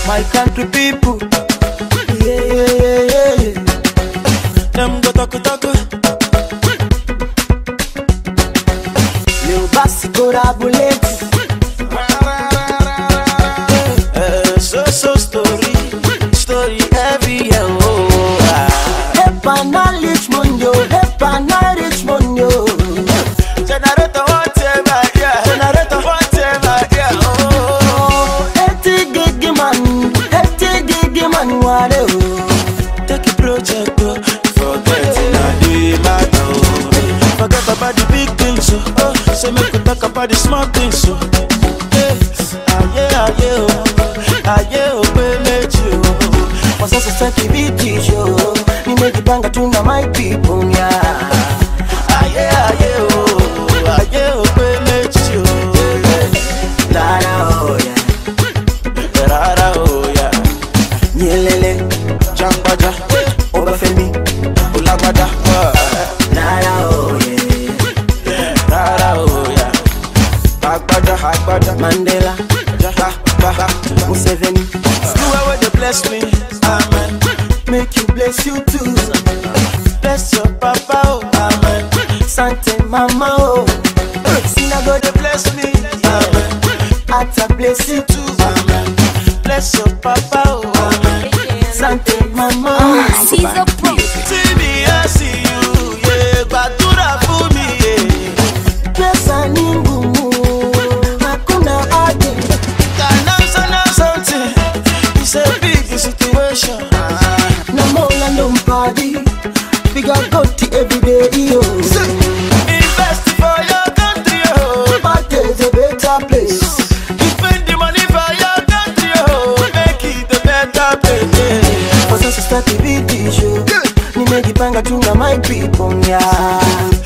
my country people. Yeah, yeah, yeah, yeah, yeah. Them go talk. Lil Bassi go rabulate. So story every year. Hepa na Richmond yo, hepa na Richmond yo. Generator whatever, yeah. Generator whatever, yeah. Oh, 80 gig man, what take a project, forget the matter. Forget about the big things, so make we talk about the small things, so. Aye, we met you. Was a second beat show. You make the banga tuna my people, yeah. Aye, we met you. Lara, oh yeah. Nyelele, Jambaja, Obafemi, Ulabada. Lara, oh yeah. Agbada, Mandela. Museveni, you are the bless me, amen. Make you bless you too. Bless your papa, oh, amen. Sante mama, oh. Sinago de bless me, amen. Ata bless you too, amen. Bless your papa, oh, amen. Sante mama, oh. She's a pro. See me, I see you, yeah. Batura for me, yeah. Bless Animbu, Hakuna Adi. It's a big situation. No more no party. We got got every day, yo. Invest for your country, yo. But there's a better place. You spend the money for your country, yo. Make it a better place. For some start the video show. Ni make it banga to my people, yeah.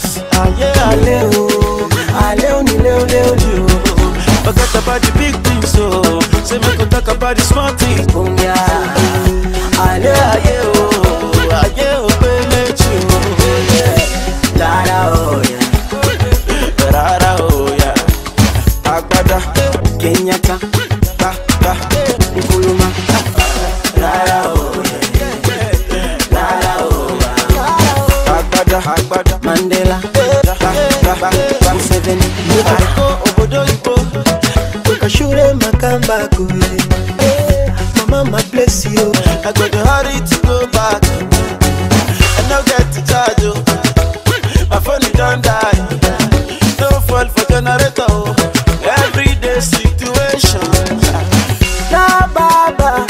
Aleo, ni leo. Forget about the big things, so say make we talk about the small things, yeah. Aye, we met you. Lara, oh yeah. Agbada, Kenyatta, Nkuluma. Lara, oh yeah. Agbada, Mandela. Museveni, Obodo Ipo. Shure makamba kule. Mama bless you. I got the hurry to go back. I now get to charge you. My phone don't die. No fall for generator. Everyday situation. Ba.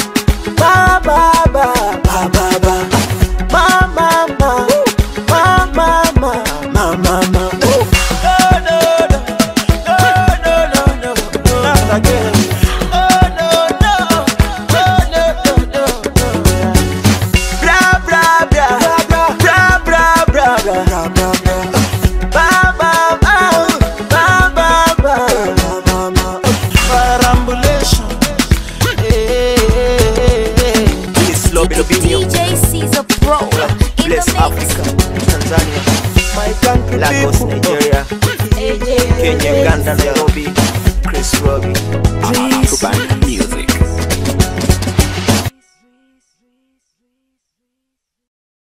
Again. Oh no. Parambulation. DJ sees a pro in Bless the Africa, Tanzania, My country Lagos, people. Nigeria, Kenya, Uganda, Nairobi, Chris Robbie, Cuban Music.